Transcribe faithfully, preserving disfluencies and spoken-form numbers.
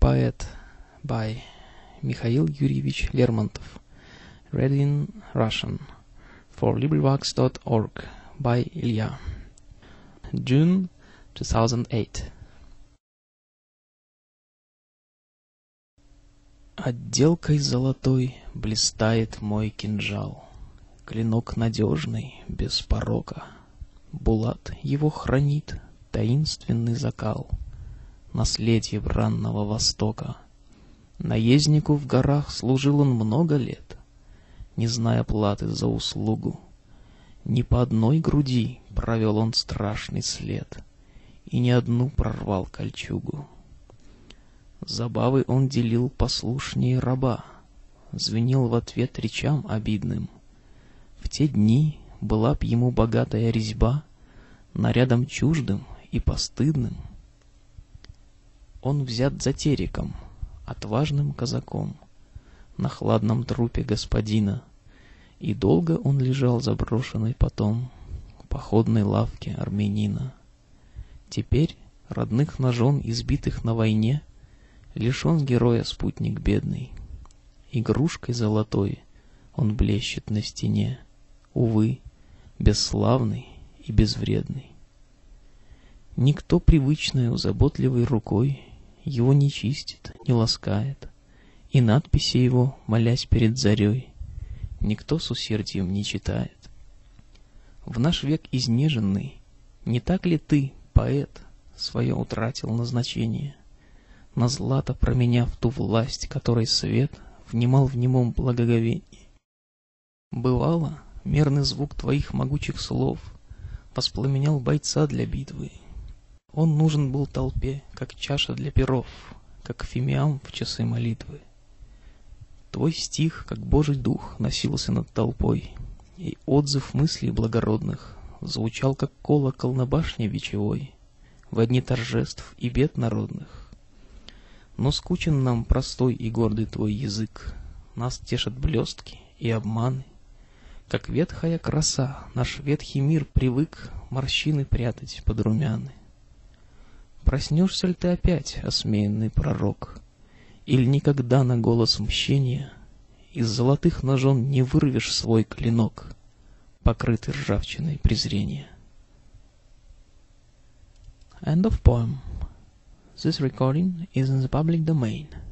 Poet by Mikhail Yuryevich Lermontov. Read in Russian. For LibriVox dot org by Ilya. June two thousand eight. Отделкой золотой блистает мой кинжал. Клинок надежный, без порока. Булат его хранит, таинственный закал. Наследие бранного Востока. Наезднику в горах служил он много лет, не зная платы за услугу. Ни по одной груди провел он страшный след, и ни одну прорвал кольчугу. Забавы он делил послушнее раба, звенел в ответ речам обидным. В те дни была б ему богатая резьба нарядом чуждым и постыдным. Он взят за тереком, отважным казаком, на хладном трупе господина, и долго он лежал заброшенный потом в походной лавке армянина. Теперь родных на жен, избитых на войне, лишен героя спутник бедный. Игрушкой золотой он блещет на стене, увы, бесславный и безвредный. Никто привычною заботливой рукой его не чистит, не ласкает, и надписи его, молясь перед зарей, никто с усердием не читает. В наш век изнеженный, не так ли ты, поэт, свое утратил назначение, на злато променяв ту власть, которой свет внимал в немом благоговении? Бывало, мерный звук твоих могучих слов воспламенял бойца для битвы. Он нужен был толпе, как чаша для перов, как фимиам в часы молитвы. Твой стих, как Божий дух, носился над толпой, и отзыв мыслей благородных звучал, как колокол на башне вечевой, в дни торжеств и бед народных. Но скучен нам простой и гордый твой язык, нас тешат блестки и обманы. Как ветхая краса, наш ветхий мир привык морщины прятать под румяны. Проснешься ли ты опять, осмеянный пророк, или никогда на голос мщения из золотых ножен не вырвешь свой клинок, покрытый ржавчиной презрения? End of poem. This recording is in the public domain.